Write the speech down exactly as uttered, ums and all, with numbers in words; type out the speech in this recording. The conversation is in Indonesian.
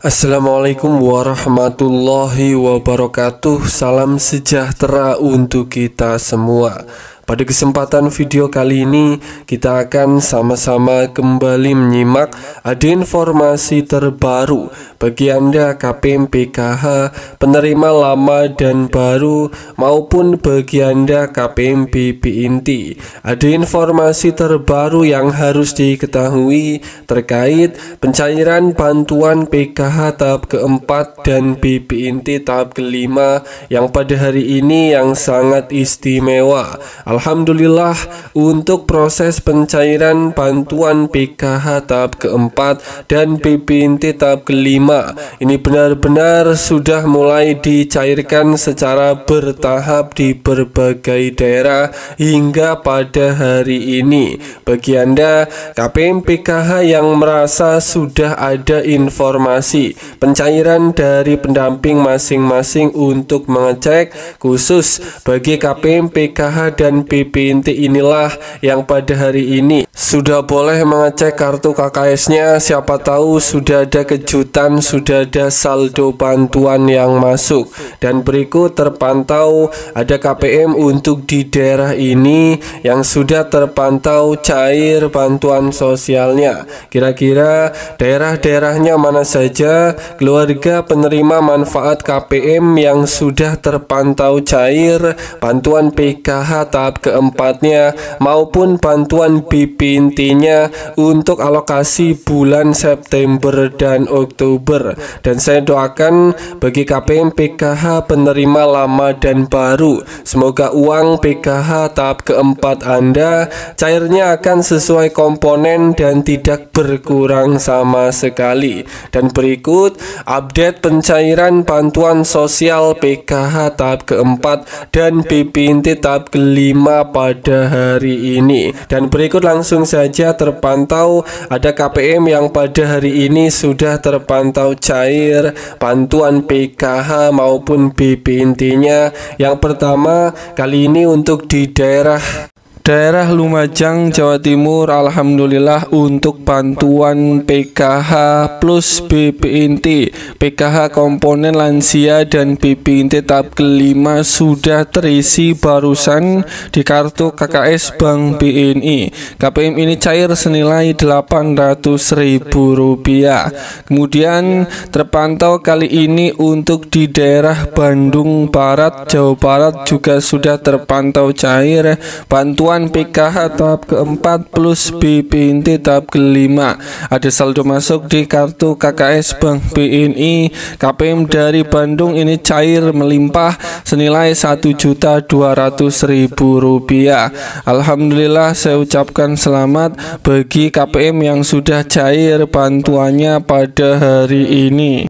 Assalamualaikum warahmatullahi wabarakatuh. Salam sejahtera untuk kita semua. Pada kesempatan video kali ini kita akan sama-sama kembali menyimak ada informasi terbaru bagi Anda K P M P K H penerima lama dan baru maupun bagi Anda K P M P P Inti. Ada informasi terbaru yang harus diketahui terkait pencairan bantuan P K H tahap keempat dan P P Inti tahap kelima yang pada hari ini yang sangat istimewa. Alhamdulillah, untuk proses pencairan bantuan P K H tahap keempat dan P P Inti tahap kelima ini benar-benar sudah mulai dicairkan secara bertahap di berbagai daerah hingga pada hari ini. Bagi Anda K P M P K H yang merasa sudah ada informasi pencairan dari pendamping masing-masing untuk mengecek, khusus bagi K P M P K H dan P P Inti inilah yang pada hari ini sudah boleh mengecek kartu K K S-nya. Siapa tahu sudah ada kejutan, sudah ada saldo bantuan yang masuk. Dan berikut terpantau ada K P M untuk di daerah ini yang sudah terpantau cair bantuan sosialnya. Kira-kira daerah-daerahnya mana saja keluarga penerima manfaat K P M yang sudah terpantau cair bantuan P K H tahap keempatnya maupun bantuan P P Intinya untuk alokasi bulan September dan Oktober. Dan saya doakan bagi K P M P K H penerima lama dan baru, semoga uang P K H tahap keempat Anda cairnya akan sesuai komponen dan tidak berkurang sama sekali. Dan berikut update pencairan bantuan sosial P K H tahap keempat dan P P Inti tahap kelima pada hari ini. Dan berikut langsung saja terpantau ada K P M yang pada hari ini sudah terpantau cair bantuan P K H maupun P P Intinya. Yang pertama kali ini untuk di daerah Daerah Lumajang, Jawa Timur, alhamdulillah untuk bantuan P K H plus P P Inti, P K H komponen lansia dan P P Inti tahap kelima sudah terisi barusan di kartu K K S Bank B N I. K P M ini cair senilai delapan ratus ribu rupiah. Kemudian terpantau kali ini untuk di daerah Bandung Barat, Jawa Barat juga sudah terpantau cair bantuan P K H tahap keempat plus P P Inti tahap kelima. Ada saldo masuk di kartu K K S Bank B N I. K P M dari Bandung ini cair melimpah senilai satu juta dua ratus ribu rupiah. Alhamdulillah, saya ucapkan selamat bagi K P M yang sudah cair bantuannya pada hari ini.